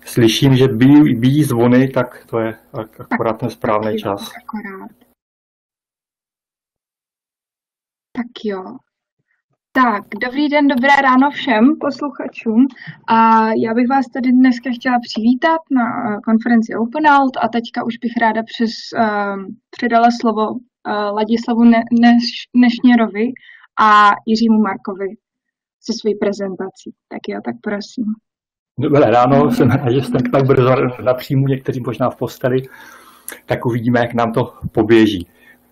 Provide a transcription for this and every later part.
slyším, že bíjí zvony, tak to je akorát ten správný čas. Akorát. Tak jo. Tak, dobrý den, dobré ráno všem posluchačům. A já bych vás tady dneska chtěla přivítat na konferenci OpenAlt a teďka už bych ráda předala slovo Ladislavu Nešněrovi a Jiřímu Markovi se svojí prezentací. Tak jo, tak prosím. Dobré ráno, jsem rád, že jste tak brzo napříjmu, někteří možná v posteli, tak uvidíme, jak nám to poběží.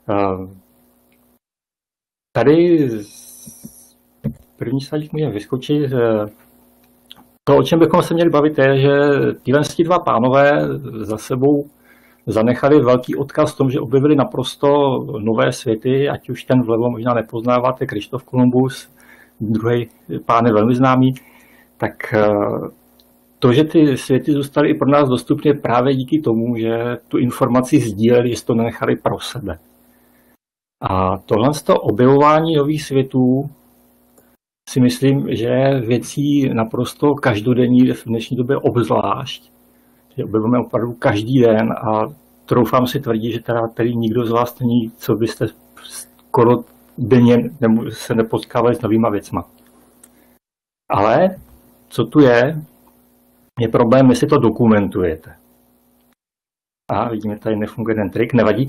Tady první slide můžeme vyskočit. To, o čem bychom se měli bavit, je, že tyhle dva pánové za sebou zanechali velký odkaz v tom, že objevili naprosto nové světy, ať už ten vlevo možná nepoznáváte, Kryštof Kolumbus, druhý pán je velmi známý, tak to, že ty světy zůstaly i pro nás dostupné právě díky tomu, že tu informaci sdíleli, že to nenechali pro sebe. A tohle objevování nových světů si myslím, že je věcí naprosto každodenní, v dnešní době obzvlášť. Že objevujeme opravdu každý den a troufám si tvrdit, že tady nikdo z vás není, co byste skoro denně se nepotkávali s novýma věcma. Ale co tu je problém, jestli to dokumentujete. A vidíme, tady nefunguje ten trik, nevadí.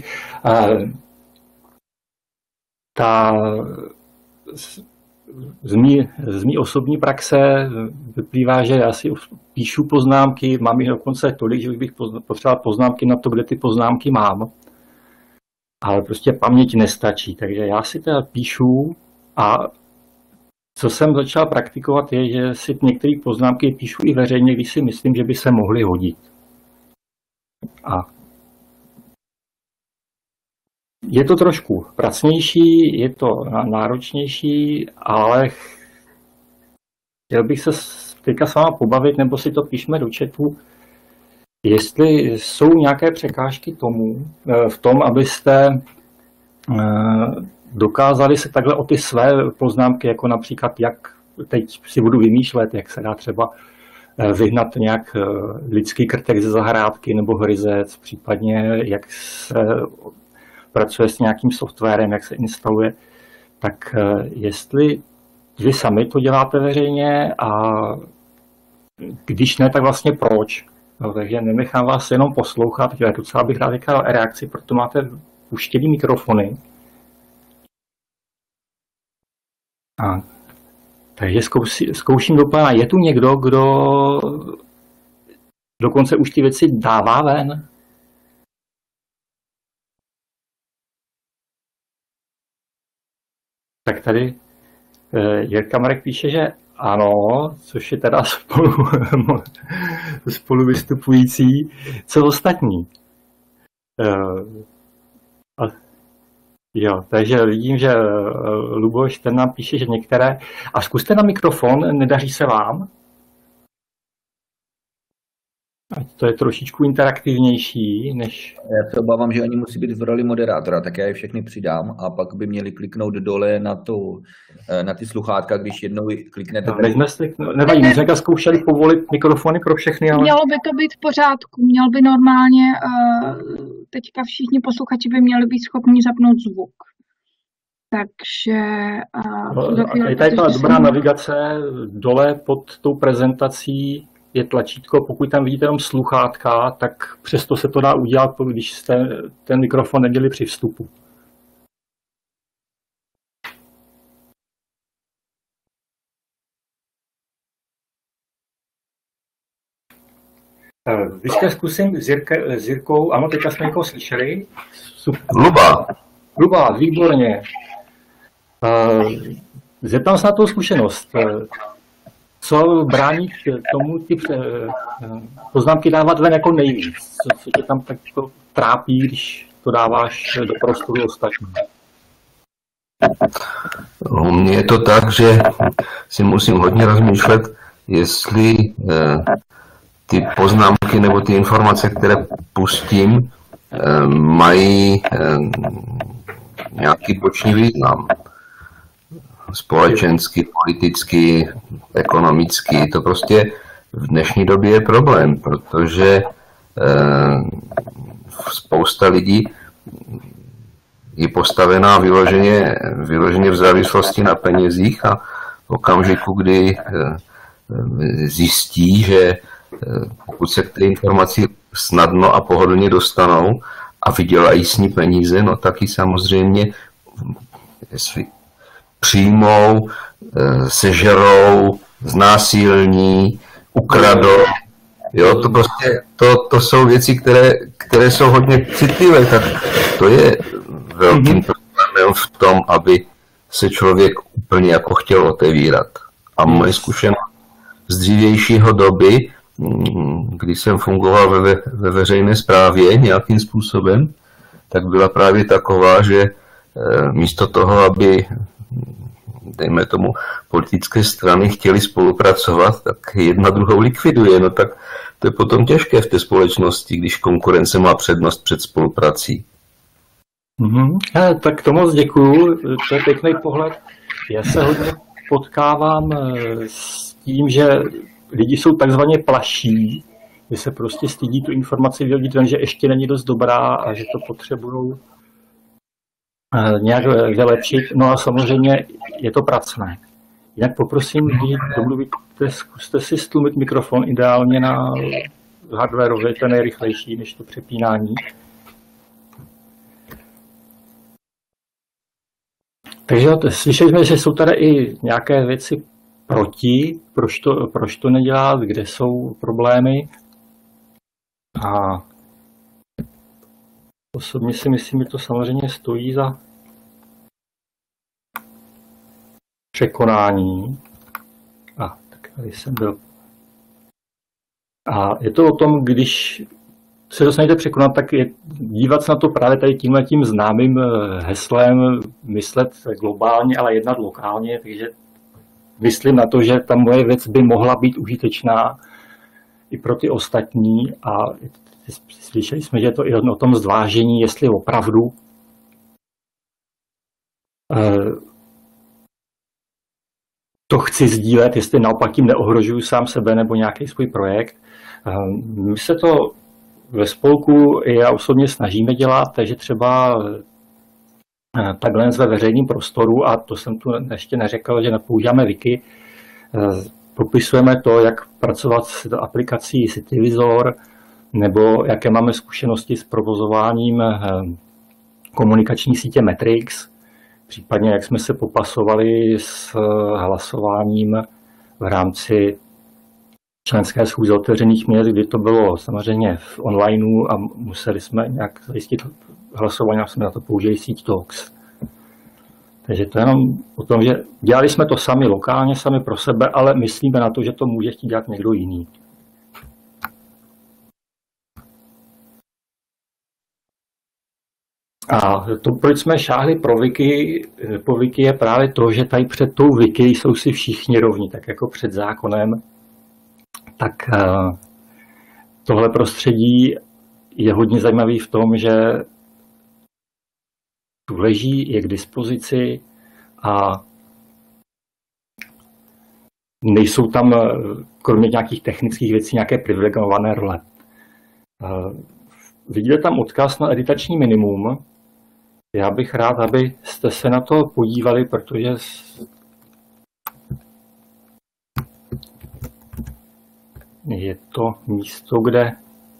Z mý osobní praxe vyplývá, že já si píšu poznámky, mám jich dokonce tolik, že už bych potřeboval poznámky na to, kde ty poznámky mám. Ale prostě paměť nestačí, takže já si teda píšu a co jsem začal praktikovat je, že si některé poznámky píšu i veřejně, když si myslím, že by se mohly hodit. A je to trošku pracnější, je to náročnější, ale chtěl bych se teďka s váma pobavit, nebo si to píšme do chatu, jestli jsou nějaké překážky v tom, abyste dokázali se takhle o ty své poznámky, jako například, jak teď si budu vymýšlet, jak se dá třeba vyhnat nějak lidský krtek ze zahrádky nebo hryzec, případně jak se pracuje s nějakým softwarem, jak se instaluje, tak jestli vy sami to děláte veřejně a když ne, tak vlastně proč? No, takže nenechám vás jenom poslouchat, ale docela bych rád říkal reakci, proto máte puštěný mikrofony. Takže zkouším doplňovat. Je tu někdo, kdo dokonce už ty věci dává ven? Tak tady Jirka Marek píše, že ano, což je teda spolu vystupující. Co ostatní? Jo, takže vidím, že Luboš ten nám píše, že některé... A zkuste na mikrofon, nedaří se vám? Ať to je trošičku interaktivnější, než... Já se obávám, že oni musí být v roli moderátora, tak já je všechny přidám a pak by měli kliknout dole na ty sluchátka, když jednou kliknete... Nevadí, my jsme zkoušeli povolit mikrofony pro všechny, ale... Mělo by to být v pořádku, měl by normálně, teďka všichni posluchači by měli být schopni zapnout zvuk. Takže... Tady ta dobrá navigace, dole pod tou prezentací je tlačítko, pokud tam vidíte jenom sluchátka, tak přesto se to dá udělat, když jste ten mikrofon neměli při vstupu. Když zkusím s Jirkou, ano, teďka jsme někoho slyšeli. Luba, výborně. Zeptám se na tu zkušenost. Co brání tomu ty poznámky dávat ven jako nejvíc? Co tě tam tak trápí, když to dáváš do prostoru ostatní? U mě je to tak, že si musím hodně rozmýšlet, jestli ty poznámky nebo ty informace, které pustím, mají nějaký boční význam. Společensky, politicky, ekonomicky. To prostě v dnešní době je problém, protože spousta lidí je postavená vyloženě v závislosti na penězích a v okamžiku, kdy zjistí, že pokud se k té informaci snadno a pohodlně dostanou a vydělají s ní peníze, no taky samozřejmě jestli přijmou, sežerou, znásilní, ukradou. Jo, to prostě, to jsou věci, které jsou hodně citlivé, tak to je velkým problémem v tom, aby se člověk úplně jako chtěl otevírat. A moje zkušenost z dřívějšího doby, kdy jsem fungoval ve veřejné správě nějakým způsobem, tak byla právě taková, že místo toho, aby dejme tomu politické strany chtěly spolupracovat, tak jedna druhou likviduje. No tak to je potom těžké v té společnosti, když konkurence má přednost před spoluprací. Tak to moc děkuju, to je pěkný pohled. Já se hodně potkávám s tím, že lidi jsou takzvaně plaší, že se prostě stydí tu informaci vyhodit ven, že ještě není dost dobrá a že to potřebují nějak vylepšit. No a samozřejmě je to pracné. Jinak poprosím, když domluvíte, zkuste si stlumit mikrofon ideálně na hardwareově, to je nejrychlejší než to přepínání. Takže slyšeli jsme, že jsou tady i nějaké věci proti, proč to nedělat, kde jsou problémy. A osobně si myslím, že to samozřejmě stojí za překonání. Tak tady jsem byl. A je to o tom, když se dostanete překonat, tak je dívat se na to právě tady tímhletím známým heslem, myslet globálně, ale jednat lokálně, takže myslím na to, že ta moje věc by mohla být užitečná i pro ty ostatní a slyšeli jsme, že je to i o tom zvážení, jestli opravdu to chci sdílet, jestli naopak tím neohrožuju sám sebe nebo nějaký svůj projekt. My se to ve spolku i já osobně snažíme dělat, takže třeba takhle ve veřejném prostoru, a to jsem tu ještě neřekl, že nepoužíváme wiki, popisujeme to, jak pracovat s aplikací Cityvisor, nebo jaké máme zkušenosti s provozováním komunikační sítě Matrix, případně jak jsme se popasovali s hlasováním v rámci členské schůze otevřených měst, kdy to bylo samozřejmě v onlineu a museli jsme nějak zajistit hlasování a jsme na to použili síť Talks. Takže to je jenom o tom, že dělali jsme to sami lokálně, sami pro sebe, ale myslíme na to, že to může chtít dělat někdo jiný. A to, proč jsme šáhli po wiki, je právě to, že tady před tou wiki jsou si všichni rovní, tak jako před zákonem. Tak tohle prostředí je hodně zajímavý v tom, že tu leží, je k dispozici a nejsou tam, kromě nějakých technických věcí, nějaké privilegované role. Vidíte tam odkaz na editační minimum. Já bych rád, abyste se na to podívali, protože je to místo, kde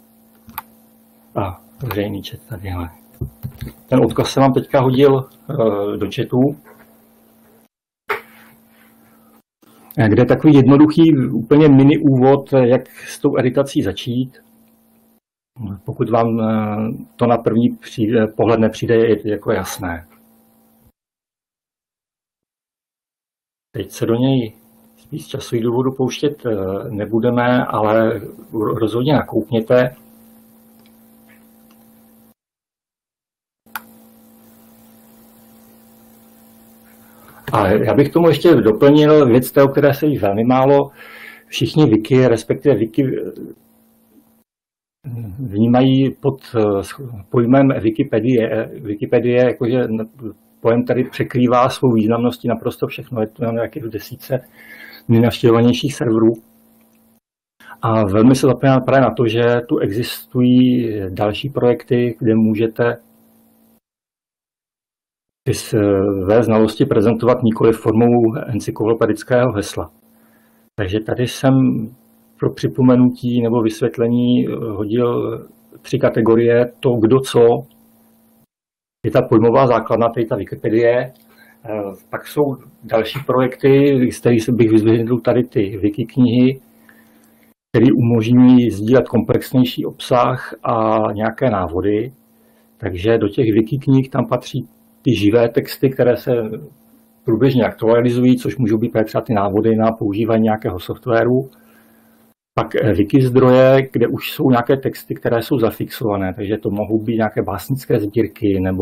veřejný chat tadyhle. Ten odkaz jsem vám teďka hodil do chatu, kde je takový jednoduchý, úplně mini úvod, jak s tou editací začít. Pokud vám to na první pohled nepřijde, je jako jasné. Teď se do něj z časových důvodů pouštět nebudeme, ale rozhodně nakoukněte. A já bych tomu ještě doplnil věc, o které se jí velmi málo všichni wiki, respektive wiki vnímají pod pojmem Wikipedie, jakože pojem tady překrývá svou významností naprosto všechno, je to nějaké v desítce nejnavštěvovanějších serverů. A velmi se zapomíná právě na to, že tu existují další projekty, kde můžete ty své znalosti prezentovat nikoli formou encyklopedického hesla. Takže tady jsem pro připomenutí nebo vysvětlení hodil 3 kategorie, to kdo co, je ta pojmová základna, tady ta Wikipedie, pak jsou další projekty, z kterých bych vyzvihl tady ty wikiknihy, které umožňují sdílet komplexnější obsah a nějaké návody. Takže do těch wikiknih tam patří ty živé texty, které se průběžně aktualizují, což můžou být třeba ty návody na používání nějakého softwaru. Pak wikizdroje, kde už jsou nějaké texty, které jsou zafixované, takže to mohou být nějaké básnické sbírky nebo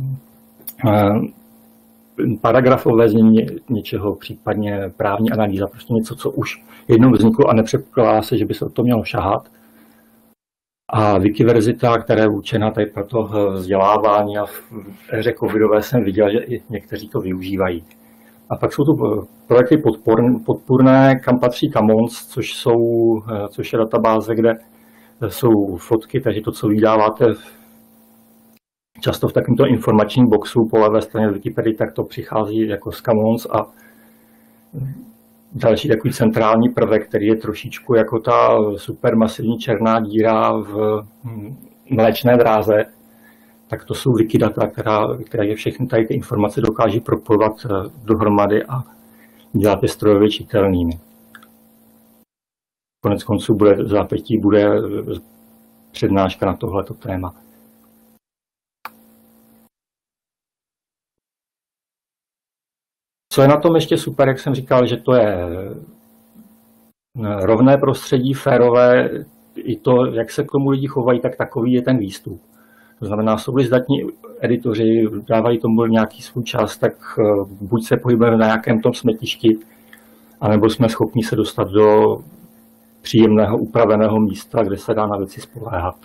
paragrafové znění něčeho, případně právní analýza, prostě něco, co už jednou vzniklo a nepředpokládá se, že by se o to mělo šahat. A Wikiverzita, která je určena tady pro to vzdělávání a v éře covidové jsem viděl, že i někteří to využívají. A pak jsou tu projekty podpůrné, kam patří Commons, což je databáze, kde jsou fotky, takže to, co vydáváte často v takovémto informačním boxu po levé straně Wikipedii, tak to přichází jako z Commons a další takový centrální prvek, který je trošičku jako ta supermasivní černá díra v mléčné dráze, tak to jsou Wikidata, která všechny tady ty informace dokáží propojovat dohromady a dělat je strojově čitelnými. Konec konců v zápětí bude přednáška na tohleto téma. Co je na tom ještě super, jak jsem říkal, že to je rovné prostředí, férové, i to, jak se k tomu lidi chovají, tak takový je ten výstup. To znamená, jsou-li zdatní editoři, dávají tomu nějaký svůj čas, tak buď se pohybujeme na nějakém tom smetišti, anebo jsme schopni se dostat do příjemného, upraveného místa, kde se dá na věci spoléhat.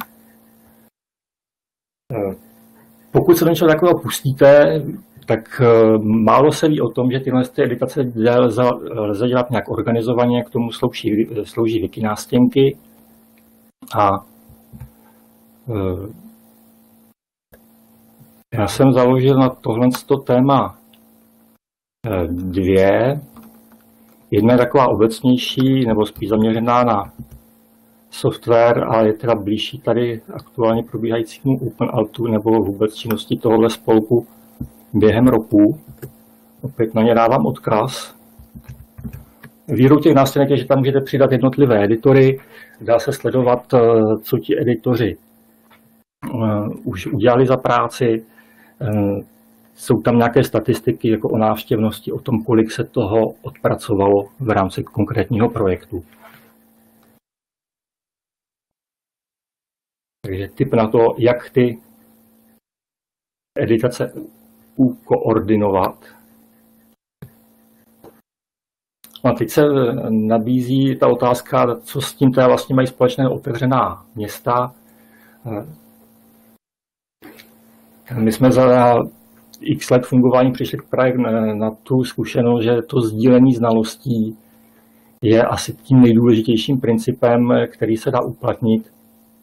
Pokud se do něčeho takového pustíte, tak málo se ví o tom, že tyhle editace lze dělat nějak organizovaně, k tomu slouží wikinástěnky a já jsem založil na tohle téma 2. Jedna je taková obecnější, nebo spíš zaměřená na software, ale je teda blížší tady aktuálně probíhajícímu OpenAltu nebo vůbec činnosti tohohle spolku během roku. Opět na ně dávám odkaz. Výhodou těch nástěnek je, že tam můžete přidat jednotlivé editory, dá se sledovat, co ti editoři už udělali za práci. Jsou tam nějaké statistiky jako o návštěvnosti, o tom, kolik se toho odpracovalo v rámci konkrétního projektu. Takže tip na to, jak ty editace ukoordinovat. A teď se nabízí ta otázka, co s tím teda vlastně mají společné otevřená města. My jsme za x let fungování přišli právě na tu zkušenost, že to sdílení znalostí je asi tím nejdůležitějším principem, který se dá uplatnit.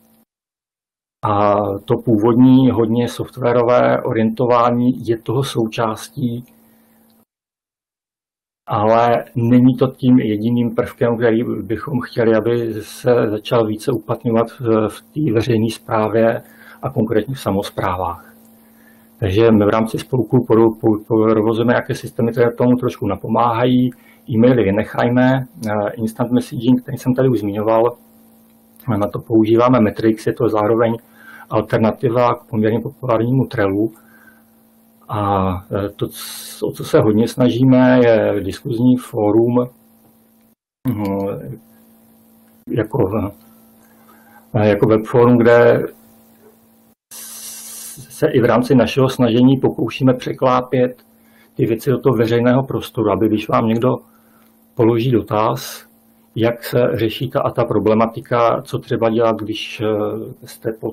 A to původní, hodně softwarové orientování je toho součástí, ale není to tím jediným prvkem, který bychom chtěli, aby se začal více uplatňovat v té veřejné správě a konkrétně v samosprávách. Takže my v rámci spolku provozujeme nějaké systémy, které tomu trošku napomáhají. E-maily vynechajme, instant messaging, který jsem tady už zmiňoval, na to používáme Matrix, je to zároveň alternativa k poměrně populárnímu Trellu. A to, o co se hodně snažíme, je diskuzní fórum jako webfórum, kde se i v rámci našeho snažení pokoušíme překlápět ty věci do toho veřejného prostoru, aby když vám někdo položí dotaz, jak se řeší ta a ta problematika, co třeba dělat, když jste pod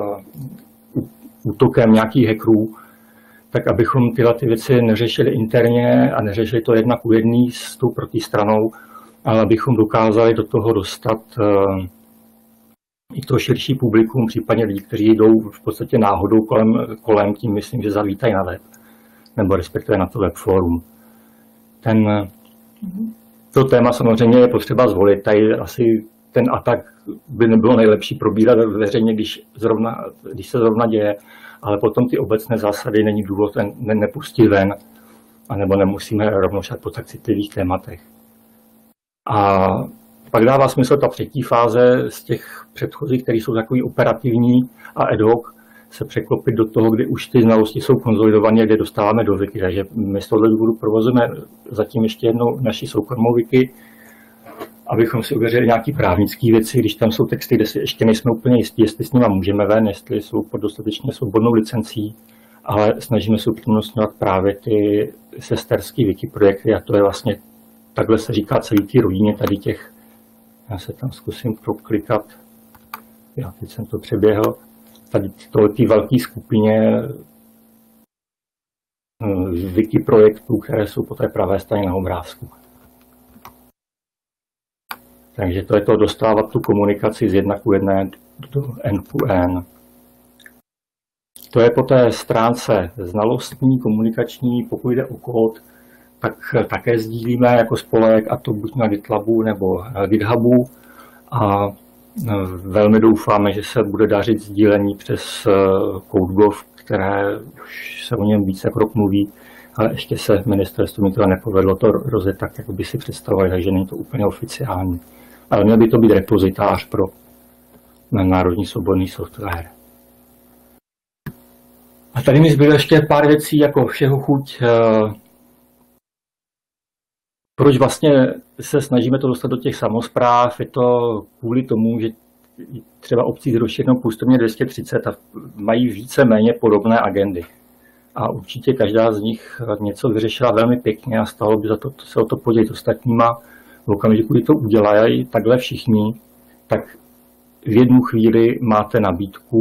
útokem nějakých hackerů, tak abychom tyhle ty věci neřešili interně a neřešili to 1:1 s tou protistranou, ale abychom dokázali do toho dostat i to širší publikum, případně lidi, kteří jdou v podstatě náhodou kolem, tím myslím, že zavítají na web, nebo respektive na to web forum. To téma samozřejmě je potřeba zvolit. Tady asi ten atak by nebylo nejlepší probírat veřejně, když se zrovna děje, ale potom ty obecné zásady není důvod nepustit ven, anebo nemusíme rovnou šat po tak citlivých tématech. A pak dává smysl ta třetí fáze z těch předchozích, které jsou takový operativní a ad hoc, se překlopit do toho, kdy už ty znalosti jsou konzolidované, kde dostáváme do wiki. Takže my z tohoto důvodu provozujeme zatím ještě jednou naši soukromou wiki, abychom si uvěřili nějaké právnické věci, když tam jsou texty, kde si ještě nejsme úplně jistí, jestli s nimi můžeme ven, jestli jsou pod dostatečně svobodnou licencí, ale snažíme se upřednostňovat právě ty sesterské wiki projekty a to je vlastně, takhle se říká celý ty rodině tady těch, já se tam zkusím proklikat, já teď jsem to přeběhl, tady ty velké skupině wiki projektů, které jsou po té pravé straně na obrázku. Takže to je to dostávat tu komunikaci z 1:1 do N:1. To je po té stránce znalostní, komunikační, pokud jde o kód, tak také sdílíme jako spolek, a to buď na GitLabu nebo GitHubu. A velmi doufáme, že se bude dařit sdílení přes CodeGov, které už se o něm více jak rok mluví, ale ještě se ministerstvu mi to nepovedlo to rozjet tak, jak by si představovali, takže není to úplně oficiální. Ale měl by to být repozitář pro národní svobodný software. A tady mi zbylo ještě pár věcí, jako všeho chuť. Proč vlastně se snažíme to dostat do těch samospráv? Je to kvůli tomu, že třeba obcí s rozšířenou působně 230 a mají více-méně podobné agendy. A určitě každá z nich něco vyřešila velmi pěkně a stalo by za to se o to podělit ostatníma. V okamžiku, kdy to udělají takhle všichni, tak v jednu chvíli máte nabídku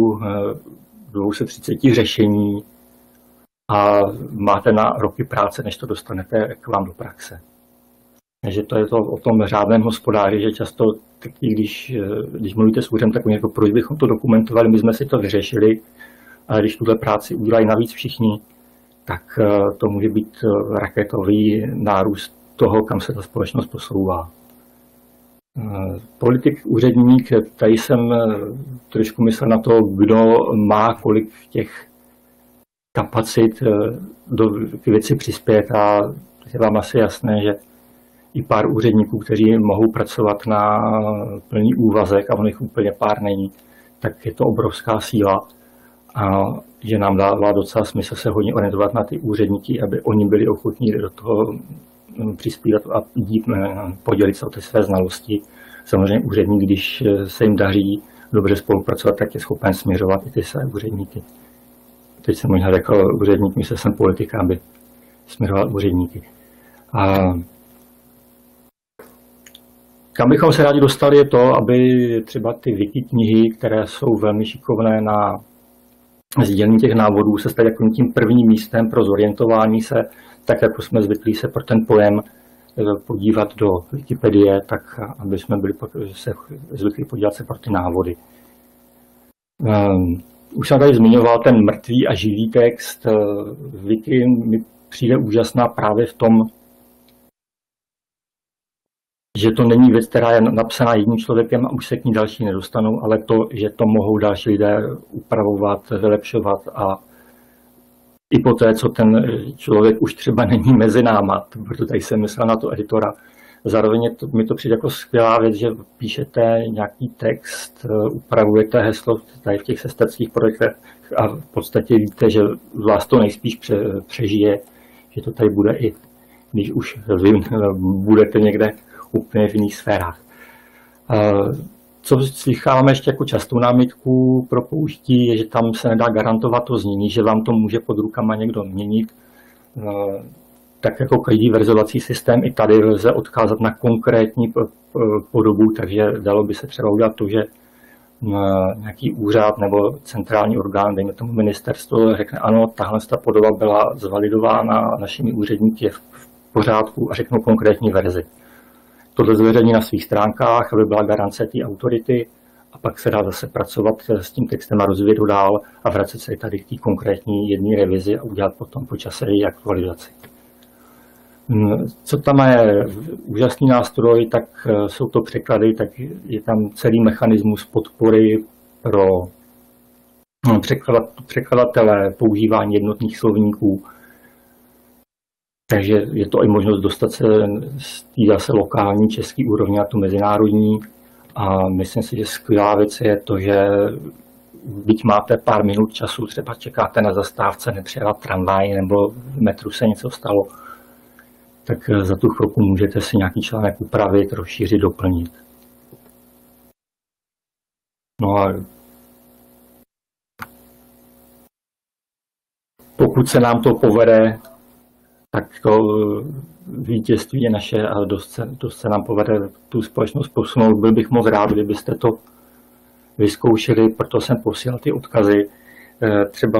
230 řešení a máte na roky práce, než to dostanete k vám do praxe. Takže to je to o tom řádném hospodáři, že často, když mluvíte s úřadem, tak jako proč bychom to dokumentovali, my jsme si to vyřešili, ale když tuhle práci udělají navíc všichni, tak to může být raketový nárůst toho, kam se ta společnost posouvá. Politik, úředník, tady jsem trošku myslel na to, kdo má kolik těch kapacit do věci přispět a je vám asi jasné, že i pár úředníků, kteří mohou pracovat na plný úvazek a o nich úplně pár není, tak je to obrovská síla a že nám dává docela smysl se hodně orientovat na ty úředníky, aby oni byli ochotní do toho přispívat a podělit se o ty své znalosti. Samozřejmě úředník, když se jim daří dobře spolupracovat, tak je schopen směřovat i ty své úředníky. Teď jsem možná řekl úředník, myslel jsem politika, aby směřoval úředníky. A kam bychom se rádi dostali je to, aby třeba ty wiki knihy, které jsou velmi šikovné na sdílení těch návodů, se staly jako tím prvním místem pro zorientování se, tak jako jsme zvyklí se pro ten pojem podívat do Wikipedie, tak aby jsme byli se zvyklí podívat se pro ty návody. Už jsem tady zmiňoval ten mrtvý a živý text. Wiki mi přijde úžasná právě v tom, že to není věc, která je napsaná jedním člověkem a už se k ní další nedostanou, ale to, že to mohou další lidé upravovat, vylepšovat a i poté, co ten člověk už třeba není mezi náma, protože tady jsem myslel na to editora. Zároveň mi to přijde jako skvělá věc, že píšete nějaký text, upravujete heslo tady v těch sesterských projektech a v podstatě víte, že vás to nejspíš přežije, že to tady bude i když už vy budete někde úplně v jiných sférách. Co slycháme ještě jako častou námitku pro použití, je, že tam se nedá garantovat to znění, že vám to může pod rukama někdo měnit. Tak jako každý verzovací systém, i tady lze odkázat na konkrétní podobu, takže dalo by se třeba udělat to, že nějaký úřad nebo centrální orgán, dejme tomu ministerstvo, řekne ano, tahle ta podoba byla zvalidována našimi úředníky v pořádku a řeknou konkrétní verzi. tohle zveřejní na svých stránkách, aby byla garance té autority a pak se dá zase pracovat s tím textem a rozvíjet ho dál a vracet se tady k té konkrétní jedné revizi a udělat potom po čase její aktualizaci. Co tam je úžasný nástroj, tak jsou to překlady, tak je tam celý mechanismus podpory pro překladatele, používání jednotných slovníků. Takže je to i možnost dostat se z té zase lokální české úrovně na tu mezinárodní. A myslím si, že skvělá věc je to, že byť máte pár minut času, třeba čekáte na zastávce, nepřijela tramvaj nebo v metru se něco stalo, tak za tu chvilku můžete si nějaký článek upravit, rozšířit, doplnit. No a pokud se nám to povede, tak to vítězství je naše a dost se nám povede tu společnost posunout. Byl bych moc rád, kdybyste to vyzkoušeli, proto jsem posílal ty odkazy. Třeba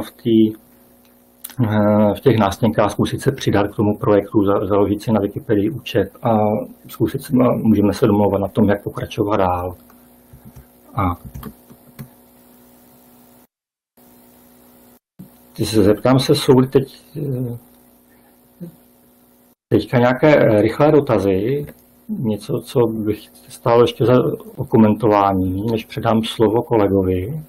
v těch nástěnkách zkusit se přidat k tomu projektu, založit si na Wikipedii účet a zkusit se, můžeme se domlouvat na tom, jak pokračovat dál. A zeptám se, jsou teďka nějaké rychlé dotazy, něco, co bych stálo ještě za okomentování, než předám slovo kolegovi.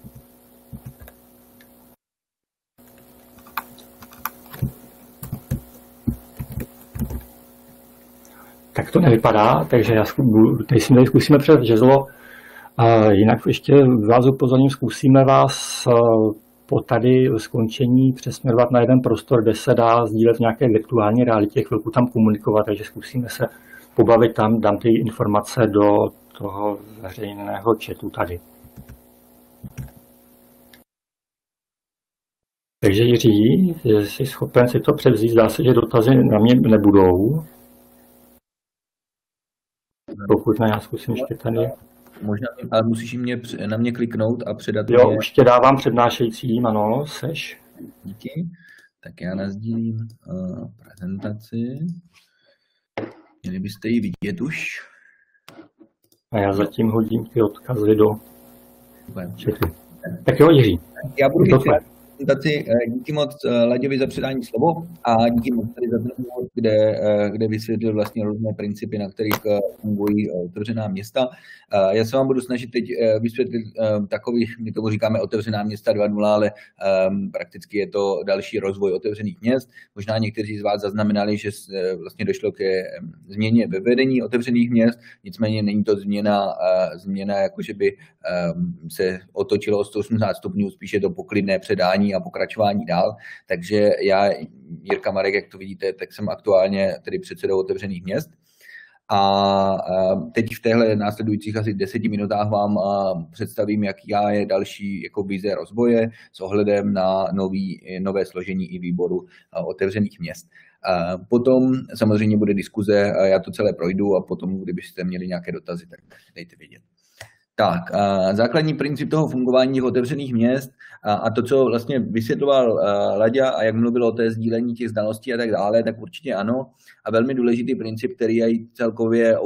Tak to nevypadá, takže teď si tady zkusíme předat žezlo. Jinak ještě vás upozorním, zkusíme vás po tady skončení přesměrovat na jeden prostor, kde se dá sdílet v nějaké virtuální realitě, chvilku tam komunikovat, takže zkusíme se pobavit tam, dám ty informace do toho veřejného chatu tady. Takže Jiří, jsi schopen si to převzít, zdá se, že dotazy na mě nebudou. Pokud na já zkusím ještě tady. Možná, ale musíš na mě kliknout a předat. Jo, už tě dávám přednášejícím, ano, seš. Díky. Tak já nasdílím prezentaci. Měli byste ji vidět už. A já zatím hodím ty odkazy do chatu. Tak jo, Jiří. Já budu prezentaci. Díky moc Laďovi za předání slovo a díky moc tady za ten úvod, kde vysvětlil vlastně různé principy, na kterých fungují otevřená města. Já se vám budu snažit teď vysvětlit takových, my tomu říkáme otevřená města 2.0, ale prakticky je to další rozvoj otevřených měst. Možná někteří z vás zaznamenali, že vlastně došlo ke změně ve vedení otevřených měst, nicméně není to změna jako že by se otočilo o 180 stupňů, spíše to poklidné předání a pokračování dál. Takže já, Jirka Marek, jak to vidíte, tak jsem aktuálně tedy předsedou otevřených měst. A teď v téhle následujících asi 10 minutách vám představím, jaká je další jako vize rozvoje s ohledem na nové složení i výboru otevřených měst. Potom samozřejmě bude diskuze, já to celé projdu a potom, kdybyste měli nějaké dotazy, tak dejte vědět. Tak, základní princip toho fungování těch otevřených měst a to, co vlastně vysvětloval Laďa a jak mluvil o té sdílení těch znalostí a tak dále, tak určitě ano. A velmi důležitý princip, který je celkově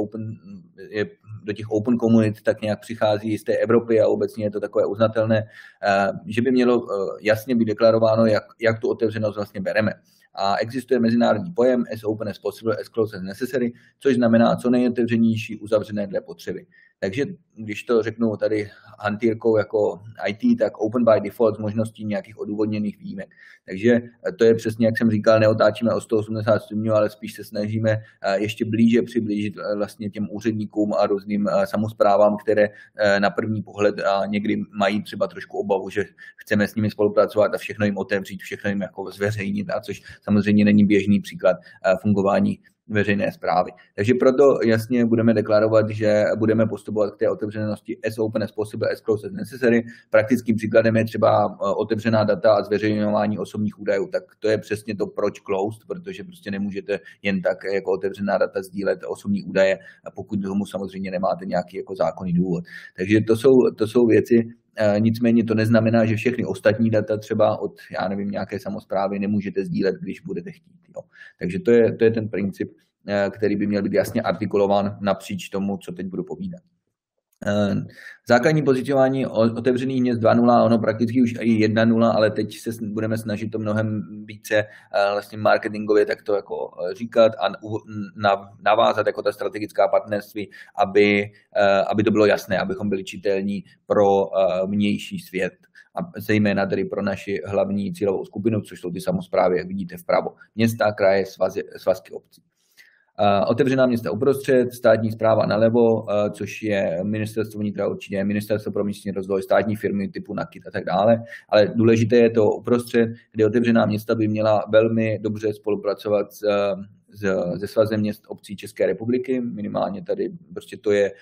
do těch open komunit tak nějak přichází z té Evropy a obecně je to takové uznatelné, že by mělo jasně být deklarováno, jak tu otevřenost vlastně bereme. A existuje mezinárodní pojem as open as possible, as close as necessary, což znamená co nejotevřenější, uzavřené dle potřeby. Takže když to řeknu tady hantýrkou jako IT, tak open by default s možností nějakých odůvodněných výjimek. Takže to je přesně, jak jsem říkal, neotáčíme o 180 stupňů, ale spíš se snažíme ještě blíže přiblížit vlastně těm úředníkům a různým samosprávám, které na první pohled někdy mají třeba trošku obavu, že chceme s nimi spolupracovat a všechno jim otevřít, všechno jim jako zveřejnit, a což samozřejmě není běžný příklad fungování veřejné správy. Takže proto jasně budeme deklarovat, že budeme postupovat k té otevřenosti as open as possible, as close as necessary. Praktickým příkladem je třeba otevřená data a zveřejňování osobních údajů. Tak to je přesně to, proč closed, protože prostě nemůžete jen tak jako otevřená data sdílet osobní údaje, pokud tomu samozřejmě nemáte nějaký jako zákonný důvod. Takže to jsou věci. Nicméně to neznamená, že všechny ostatní data třeba od, já nevím, nějaké samosprávy nemůžete sdílet, když budete chtít. Jo. Takže to je ten princip, který by měl být jasně artikulován napříč tomu, co teď budu povídat. Základní pozicionování otevřených měst 2.0, ono prakticky už i 1.0, ale teď se budeme snažit to mnohem více vlastně marketingově takto jako říkat a navázat jako ta strategická partnerství, aby to bylo jasné, abychom byli čitelní pro vnější svět a zejména tedy pro naši hlavní cílovou skupinu, což jsou ty samosprávy, jak vidíte vpravo, města, kraje, svazky obcí. Otevřená města uprostřed, státní správa nalevo, což je ministerstvo vnitra určitě, ministerstvo pro místní rozvoj, státní firmy typu NAKIT a tak dále, ale důležité je to uprostřed, kde otevřená města by měla velmi dobře spolupracovat se Svazem měst obcí České republiky, minimálně tady prostě to je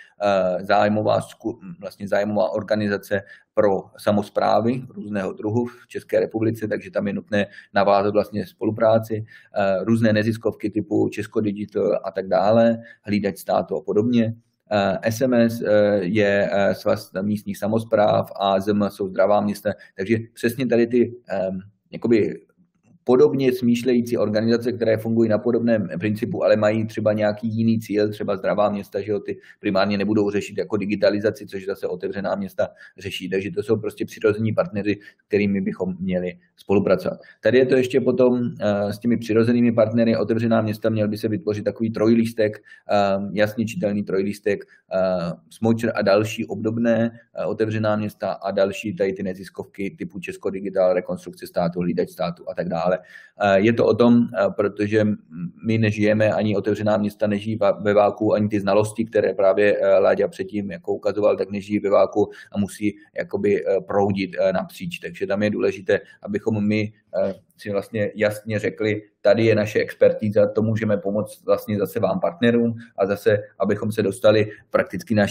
zájmová organizace pro samosprávy různého druhu v České republice, takže tam je nutné navázat vlastně spolupráci, různé neziskovky typu Česko Digital a tak dále, hlídač státu a podobně. SMS je Svaz místních samospráv a ZM jsou zdravá města, takže přesně tady ty jakoby podobně smýšlející organizace, které fungují na podobném principu, ale mají třeba nějaký jiný cíl, třeba zdravá města, že jo, ty primárně nebudou řešit jako digitalizaci, což zase otevřená města řeší. Takže to jsou prostě přirození partneři, kterými bychom měli spolupracovat. Tady je to ještě potom s těmi přirozenými partnery. Otevřená města měl by se vytvořit takový trojlistek, jasně čitelný trojlistek, Smočer a další obdobné otevřená města a další tady ty neziskovky typu Česko Digital, Rekonstrukce státu, Hlídač státu a tak dále. Je to o tom, protože my nežijeme, ani otevřená města nežijí ve váku, ani ty znalosti, které právě Láďa předtím jako ukazoval, tak nežijí ve váku a musí jakoby proudit napříč. Takže tam je důležité, abychom my si vlastně jasně řekli, tady je naše expertíza, to můžeme pomoct vlastně zase vám partnerům a zase, abychom se dostali prakticky na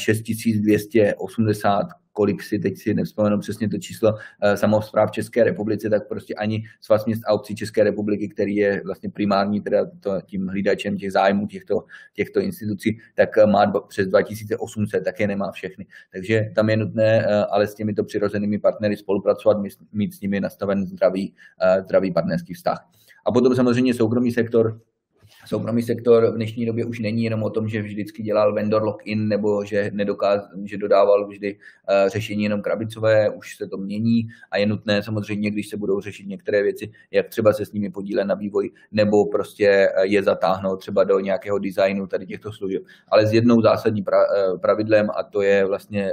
6280, kolik si teď si nevzpomenu přesně to číslo samospráv v České republice, tak prostě ani Svaz měst a obcí České republiky, který je vlastně primární teda tím hlídačem těch zájmů těchto institucí, tak má přes 2800, také nemá všechny. Takže tam je nutné ale s těmito přirozenými partnery spolupracovat, mít s nimi nastaven zdravý partnerský vztah. A potom samozřejmě soukromý sektor. Soukromý sektor v dnešní době už není jenom o tom, že vždycky dělal vendor lock-in nebo že dodával vždy řešení jenom krabicové, už se to mění a je nutné samozřejmě, když se budou řešit některé věci, jak třeba se s nimi podílet na vývoji nebo prostě je zatáhnout třeba do nějakého designu tady těchto služeb. Ale s jednou zásadní pravidlem a to je vlastně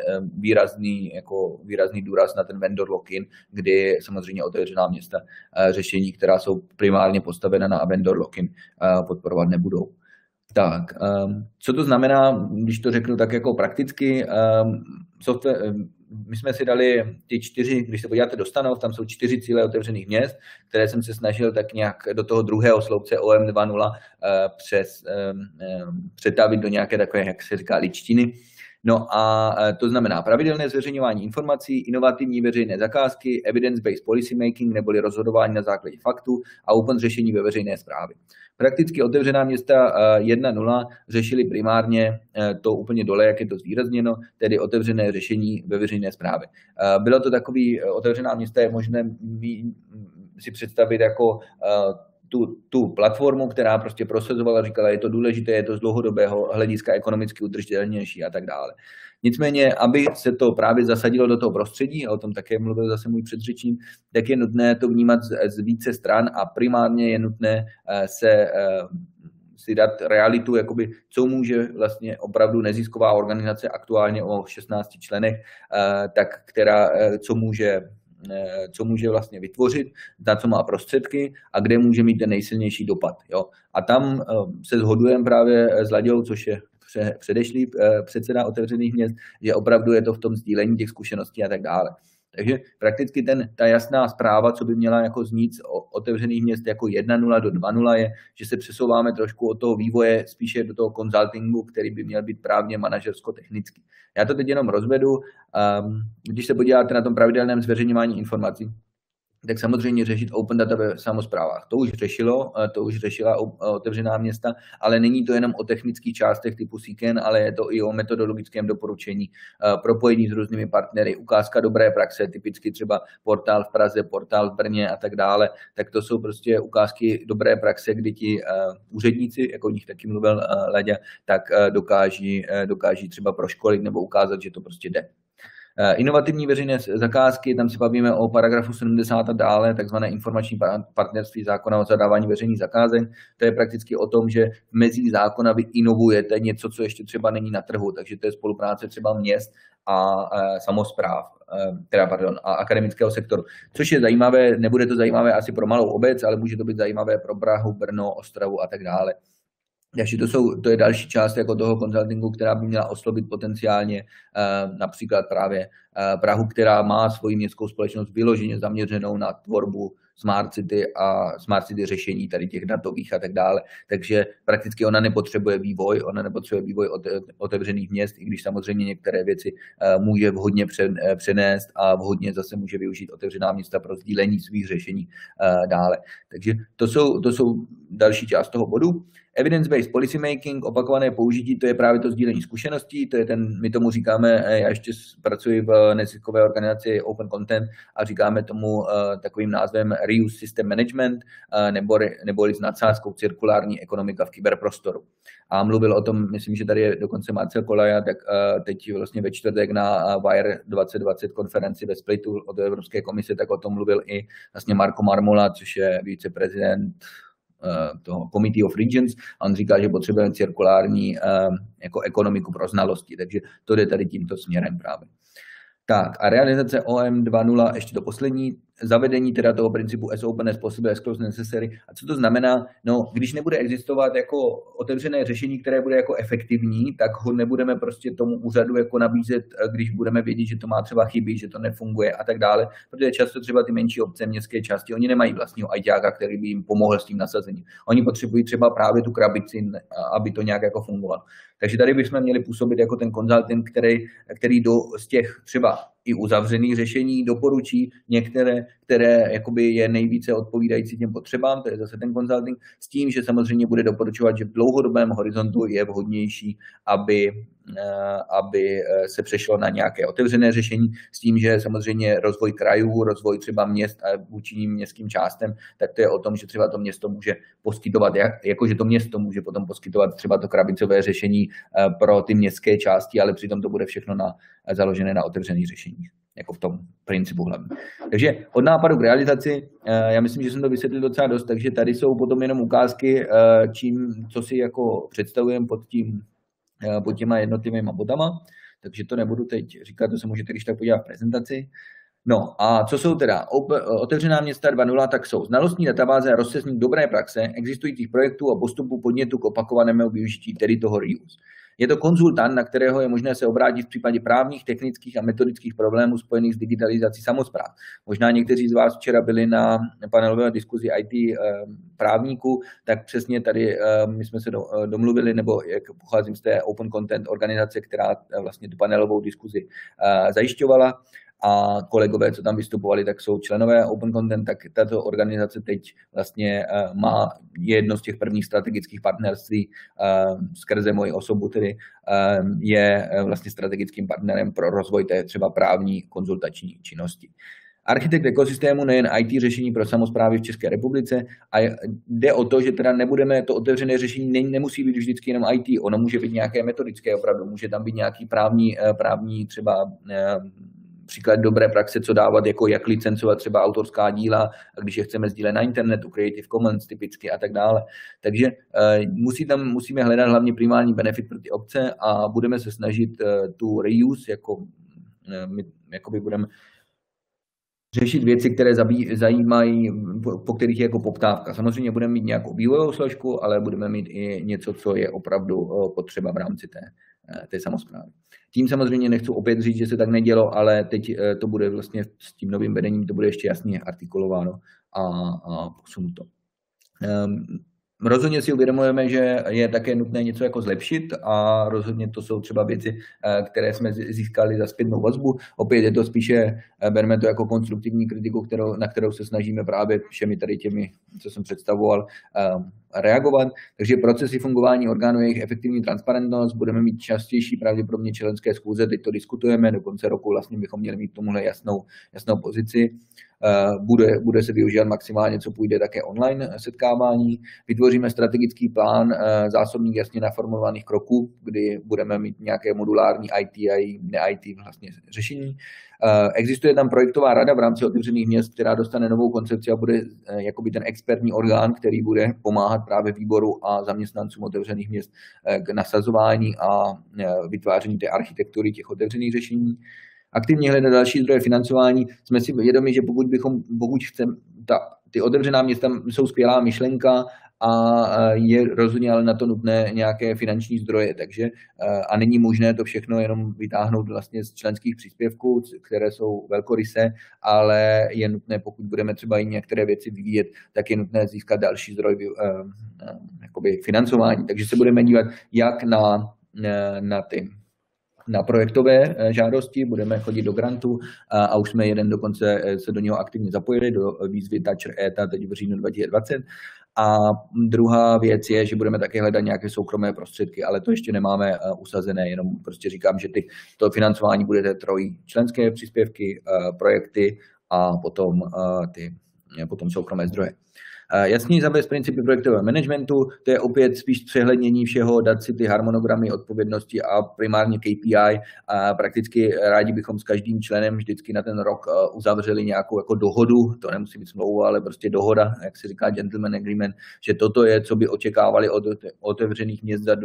výrazný důraz na ten vendor lock-in, kdy samozřejmě otevřená města řešení, která jsou primárně postavena na vendor lock-in, podporovat nebudou. Tak, co to znamená, když to řeknu tak jako prakticky, my jsme si dali ty 4, když se podíváte do stanov, tam jsou 4 cíle otevřených měst, které jsem se snažil tak nějak do toho druhého sloupce OM 2.0 přetavit do nějaké takové, jak se říká, ličtiny. No a to znamená pravidelné zveřejňování informací, inovativní veřejné zakázky, evidence-based policy making neboli rozhodování na základě faktů a open řešení ve veřejné správě. Prakticky otevřená města 1.0 řešili primárně to úplně dole, jak je to zvýrazněno, tedy otevřené řešení ve veřejné správě. Bylo to takový, otevřená města je možné si představit jako tu platformu, která prostě prosazovala, říkala, je to důležité, je to z dlouhodobého hlediska ekonomicky udržitelnější a tak dále. Nicméně, aby se to právě zasadilo do toho prostředí, a o tom také mluvil zase můj předřečník, tak je nutné to vnímat z více stran a primárně je nutné si dát realitu, jakoby, co může vlastně opravdu nezisková organizace aktuálně o 16 členech, tak co může vlastně vytvořit, na co má prostředky a kde může mít ten nejsilnější dopad. Jo? A tam se shodujeme právě s Laďou, což je předešlý předseda otevřených měst, že opravdu je to v tom sdílení těch zkušeností a tak dále. Takže prakticky ta jasná zpráva, co by měla jako znít z otevřených měst jako 1.0 do 2.0 je, že se přesouváme trošku od toho vývoje spíše do toho consultingu, který by měl být právně manažersko-technický. Já to teď jenom rozvedu. Když se podíváte na tom pravidelném zveřejňování informací, tak samozřejmě řešit open data ve samosprávách. To už řešila otevřená města, ale není to jenom o technických částech typu SIKEN, ale je to i o metodologickém doporučení, propojení s různými partnery, ukázka dobré praxe, typicky třeba portál v Praze, portál v Brně a tak dále, tak to jsou prostě ukázky dobré praxe, kdy ti úředníci, jako o nich taky mluvil Láďa, tak dokáží třeba proškolit nebo ukázat, že to prostě jde. Inovativní veřejné zakázky, tam si bavíme o paragrafu 70 a dále, takzvané informační partnerství zákona o zadávání veřejných zakázek. To je prakticky o tom, že v mezích zákona vy inovujete něco, co ještě třeba není na trhu, takže to je spolupráce třeba měst a samospráv, a akademického sektoru. Což je zajímavé, nebude to zajímavé asi pro malou obec, ale může to být zajímavé pro Prahu, Brno, Ostravu a tak dále. Takže to je další část jako toho konzultingu, která by měla oslovit potenciálně například právě Prahu, která má svoji městskou společnost vyloženě zaměřenou na tvorbu smart city řešení tady těch datových a tak dále. Takže prakticky ona nepotřebuje vývoj otevřených měst, i když samozřejmě některé věci může vhodně přenést a vhodně zase může využít otevřená města pro sdílení svých řešení dále. Takže to jsou další část toho bodu. Evidence-based policy making, opakované použití, to je právě to sdílení zkušeností, my tomu říkáme, já ještě pracuji v neziskové organizaci Open Content a říkáme tomu takovým názvem Reuse System Management, neboli s nadsázkou cirkulární ekonomika v kyberprostoru. A mluvil o tom, myslím, že tady je dokonce Marcel Kolaja, tak teď vlastně ve čtvrtek na Wire 2020 konferenci ve Splitu od Evropské komise, tak o tom mluvil i vlastně Marco Marmola, což je viceprezident toho Committee of Regions, a on říká, že potřebujeme cirkulární jako ekonomiku pro znalosti, takže to jde tady tímto směrem právě. Tak a realizace OM 2.0, ještě to poslední, zavedení teda toho principu as open as possible, as close necessary. A co to znamená? No, když nebude existovat jako otevřené řešení, které bude jako efektivní, tak ho nebudeme prostě tomu úřadu jako nabízet, když budeme vědět, že to má třeba chyby, že to nefunguje a tak dále, protože často třeba ty menší obce, městské části, oni nemají vlastního ajťáka, který by jim pomohl s tím nasazením. Oni potřebují třeba právě tu krabici, aby to nějak jako fungovalo. Takže tady bychom měli působit jako ten konzultant, který z těch třeba i uzavřených řešení doporučí některé, které jakoby je nejvíce odpovídající těm potřebám, to je zase ten consulting, s tím, že samozřejmě bude doporučovat, že v dlouhodobém horizontu je vhodnější, aby se přešlo na nějaké otevřené řešení, s tím, že samozřejmě rozvoj krajů, rozvoj třeba měst a vůči ním městským částem, tak to je o tom, že třeba to město může poskytovat, jakože to město může potom poskytovat třeba to krabicové řešení pro ty městské části, ale přitom to bude všechno založené na otevřených řešeních, jako v tom principu hlavně. Takže od nápadu k realizaci, já myslím, že jsem to vysvětlil docela dost, takže tady jsou potom jenom ukázky, co si jako představujeme pod těma jednotlivými bodama, takže to nebudu teď říkat, to se můžete když tak podívat v prezentaci. No a co jsou teda otevřená města 2.0, tak jsou znalostní databáze a rozcestník dobré praxe, existujících projektů a postupů podnětu k opakovanému využití, tedy toho reuse. Je to konzultant, na kterého je možné se obrátit v případě právních, technických a metodických problémů spojených s digitalizací samospráv. Možná někteří z vás včera byli na panelové diskuzi IT právníků, tak přesně tady my jsme se domluvili, nebo jak pocházím z té Open Content organizace, která vlastně tu panelovou diskuzi zajišťovala, a kolegové, co tam vystupovali, tak jsou členové Open Content, tak tato organizace teď vlastně je jedno z těch prvních strategických partnerství skrze moji osobu, tedy je vlastně strategickým partnerem pro rozvoj té třeba právní konzultační činnosti. Architekt ekosystému nejen IT řešení pro samosprávy v České republice a jde o to, že teda nebudeme to otevřené řešení, nemusí být vždycky jenom IT, ono může být nějaké metodické opravdu, může tam být nějaký právní třeba příklad dobré praxe, co dávat, jako jak licencovat třeba autorská díla, když je chceme sdílet na internetu, Creative Commons typicky a tak dále. Takže musíme hledat hlavně primární benefit pro ty obce a budeme se snažit tu reuse, jakoby budeme řešit věci, které zajímají, po kterých je jako poptávka. Samozřejmě budeme mít nějakou vývojovou složku, ale budeme mít i něco, co je opravdu potřeba v rámci té samosprávy. Tím samozřejmě nechci opět říct, že se tak nedělo, ale teď to bude vlastně s tím novým vedením, to bude ještě jasně artikulováno a posunuto. Rozhodně si uvědomujeme, že je také nutné něco jako zlepšit a rozhodně to jsou třeba věci, které jsme získali za zpětnou vazbu. Opět je to spíše, bereme to jako konstruktivní kritiku, na kterou se snažíme právě všemi tady těmi, co jsem představoval, reagovat. Takže procesy fungování orgánů, jejich efektivní transparentnost, budeme mít častější pravděpodobně členské schůze, teď to diskutujeme, do konce roku vlastně bychom měli mít tomuhle jasnou pozici. Bude se využívat maximálně, co půjde, také online setkávání. Vytvoříme strategický plán, zásobník jasně naformulovaných kroků, kdy budeme mít nějaké modulární IT a ne-IT vlastně řešení. Existuje tam projektová rada v rámci otevřených měst, která dostane novou koncepci a bude jakoby ten expertní orgán, který bude pomáhat právě výboru a zaměstnancům otevřených měst k nasazování a vytváření té architektury těch otevřených řešení. Aktivně hledat další zdroje financování. Jsme si vědomi, že pokud chceme, ty otevřená města jsou skvělá myšlenka a je rozhodně ale na to nutné nějaké finanční zdroje, takže a není možné to všechno jenom vytáhnout vlastně z členských příspěvků, které jsou velkorysé, ale je nutné, pokud budeme třeba i některé věci vyvíjet, tak je nutné získat další zdroj jakoby financování. Takže se budeme dívat jak na projektové žádosti, budeme chodit do grantu a už jsme jeden dokonce se do něho aktivně zapojili, do výzvy Toucher ETA teď v říjnu 2020. A druhá věc je, že budeme také hledat nějaké soukromé prostředky, ale to ještě nemáme usazené, jenom prostě říkám, že to financování bude trojí členské příspěvky, projekty a potom soukromé zdroje. Jasný zavést principy projektového managementu, to je opět spíš přehlednění všeho, dát si ty harmonogramy, odpovědnosti a primárně KPI. A prakticky rádi bychom s každým členem vždycky na ten rok uzavřeli nějakou jako dohodu, to nemusí být smlouva, ale prostě dohoda, jak se říká gentleman agreement, že toto je, co by očekávali od otevřených měst za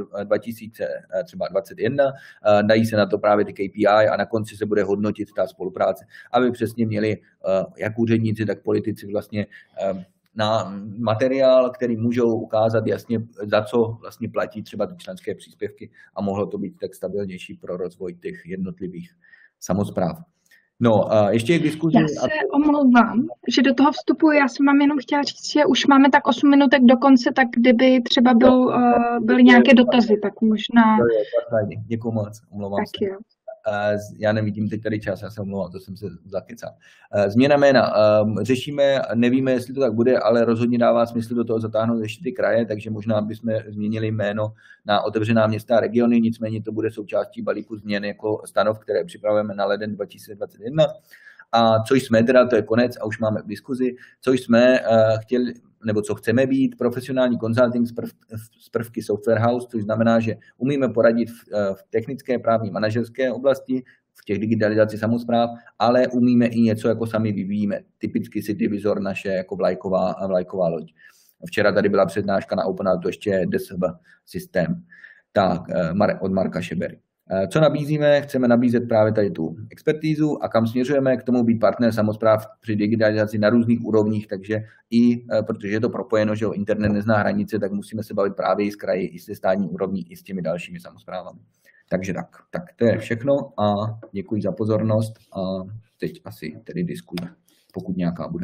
2021. Dají se na to právě ty KPI a na konci se bude hodnotit ta spolupráce, aby přesně měli jak úředníci, tak politici vlastně na materiál, který můžou ukázat jasně, za co vlastně platí třeba ty členské příspěvky a mohlo to být tak stabilnější pro rozvoj těch jednotlivých samospráv. No, ještě je k diskuzi. Já se omlouvám, že do toho vstupuji. Já jsem vám jenom chtěla říct, že už máme tak 8 minutek do konce, tak kdyby třeba byly nějaké dotazy, tak možná... Děkuju moc, omlouvám se. Jo. Já nevidím teď tady čas, já se omlouvám, to jsem se zakecal. Změna jména. Řešíme, nevíme, jestli to tak bude, ale rozhodně dává smysl do toho zatáhnout ještě ty kraje, takže možná bychom změnili jméno na otevřená města a regiony, nicméně to bude součástí balíku změn jako stanov, které připravujeme na leden 2021. A co jsme teda, to je konec a už máme v diskuzi, co jsme chtěli, nebo co chceme být, profesionální consulting z prvky Software House, což znamená, že umíme poradit v technické, právní, manažerské oblasti, v těch digitalizaci samospráv, ale umíme i něco, jako sami vyvíjíme. Typicky CityVizor naše jako vlajková loď. Včera tady byla přednáška na OpenAuto ještě DSB systém, tak od Marka Šebery. Co nabízíme? Chceme nabízet právě tady tu expertízu a kam směřujeme, k tomu být partner samospráv při digitalizaci na různých úrovních, takže i, protože je to propojeno, že internet nezná hranice, tak musíme se bavit právě i s kraji, i se státní úrovní, i s těmi dalšími samosprávami. Takže tak to je všechno a děkuji za pozornost a teď asi tedy diskuze, pokud nějaká bude.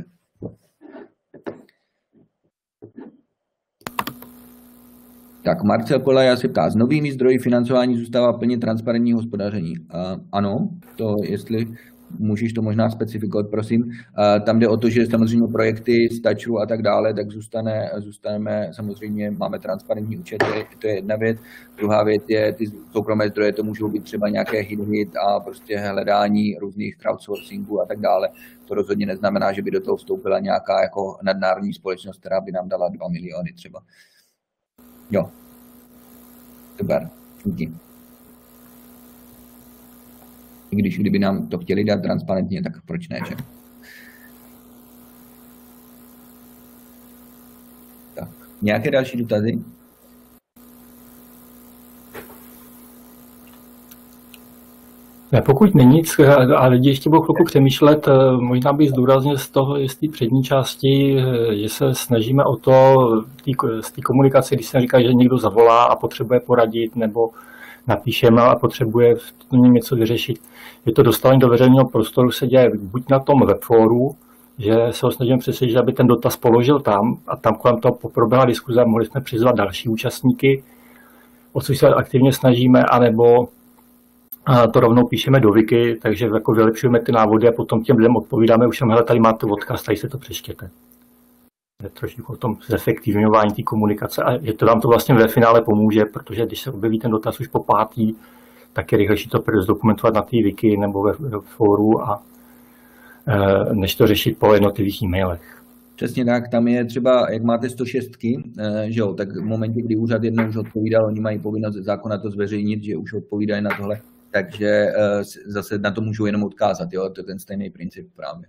Tak Marcel Kolaja se ptá, s novými zdroji financování zůstává plně transparentní hospodaření. Ano, to jestli můžeš to možná specifikovat, prosím. Tam jde o to, že samozřejmě projekty z Toucheru a tak dále, tak zůstaneme, samozřejmě máme transparentní účet, to je jedna věc. Druhá věc je, ty soukromé zdroje, to můžou být třeba nějaké hit a prostě hledání různých crowdsourcingů a tak dále. To rozhodně neznamená, že by do toho vstoupila nějaká jako nadnárodní společnost, která by nám dala 2 miliony třeba. Jo. Super. Díky. I kdyby nám to chtěli dát transparentně, tak proč ne, že? Tak. Nějaké další dotazy? Ne, pokud není nic a lidi ještě budou chvilku přemýšlet, možná bych zdůraznil z té přední části, že se snažíme o to z té komunikace, když se říká, že někdo zavolá a potřebuje poradit nebo napíšeme a potřebuje něco vyřešit. Je to dostání do veřejného prostoru, se děje buď na tom webfóru, že se ho snažíme přesvědčit, aby ten dotaz položil tam a tam kolem toho proběhla diskuze a mohli jsme přizvat další účastníky, o což se aktivně snažíme, anebo to rovnou píšeme do Wiki, takže jako vylepšujeme ty návody a potom těm lidem odpovídáme, už hele, tady máte odkaz, tady se to přečtěte. Je trošku o tom zefektivňování té komunikace a že to vám to vlastně ve finále pomůže, protože když se objeví ten dotaz už po pátý, tak je rychlejší to zdokumentovat na té Wiki nebo ve fóru a než to řešit po jednotlivých e-mailech. Přesně tak, tam je třeba, jak máte 106, že jo, tak v momentě, kdy úřad jednou už odpovídal, oni mají povinnost zákona to zveřejnit, že už odpovídají na tohle, takže zase na to můžu jenom odkázat, jo, to je ten stejný princip právě.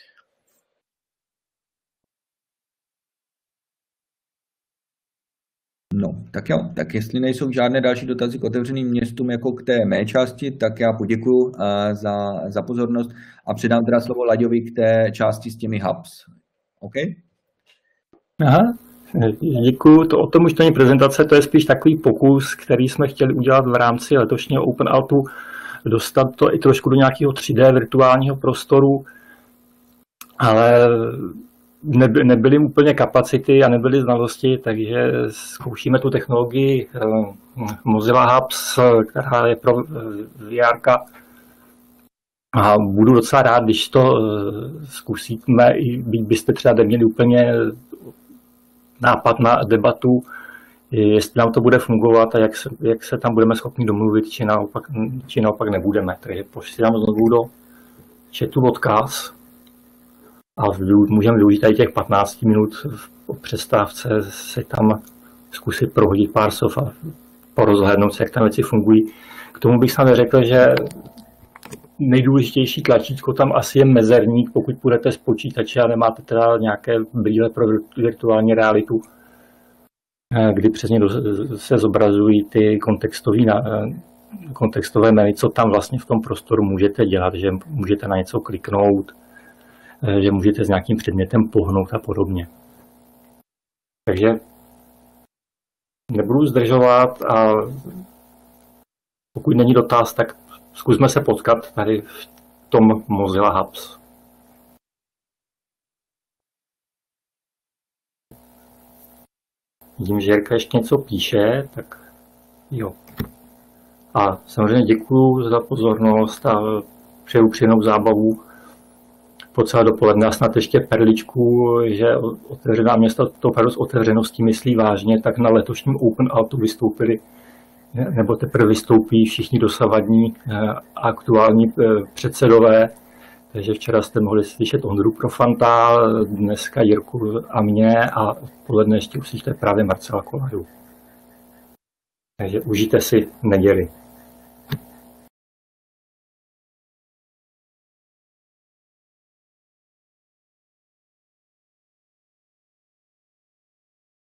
No, tak jo, tak jestli nejsou žádné další dotazy k otevřeným městům jako k té mé části, tak já poděkuju za pozornost a předám teda slovo Laďovi k té části s těmi hubs. OK? Aha, děkuju. O tom už to není prezentace, to je spíš takový pokus, který jsme chtěli udělat v rámci letošního OpenAutu, dostat to i trošku do nějakého 3D virtuálního prostoru, ale nebyly úplně kapacity a nebyly znalosti, takže zkoušíme tu technologii Mozilla Hubs, která je pro VR. A budu docela rád, když to zkusíme, i byste třeba neměli úplně nápad na debatu, jestli nám to bude fungovat a jak se tam budeme schopni domluvit, či naopak nebudeme. Takže posílám znovu do chatu odkaz a můžeme využít tady těch 15 minut po přestávce se tam zkusit prohodit pár slov a porozhlédnout se, jak tam věci fungují. K tomu bych snad řekl, že nejdůležitější tlačítko tam asi je mezerník, pokud půjdete z počítače a nemáte teda nějaké brýle pro virtuální realitu, kdy přesně se zobrazují ty kontextové menu, co tam vlastně v tom prostoru můžete dělat, že můžete na něco kliknout, že můžete s nějakým předmětem pohnout a podobně. Takže nebudu zdržovat a pokud není dotaz, tak zkusme se potkat tady v tom Mozilla Hubs. Vidím, že Jirka ještě něco píše, tak jo. A samozřejmě děkuju za pozornost a přeju příjemnou zábavu po celé dopoledne a snad ještě perličku, že otevřená města to opravdu s otevřeností myslí vážně, tak na letošním OpenAutu vystoupili nebo teprve vystoupí všichni dosavadní aktuální předsedové. Takže včera jste mohli slyšet Ondru Profanta, dneska Jirku a mě a odpoledne ještě uslyšíte právě Marcela Koladu. Takže užijte si neděli.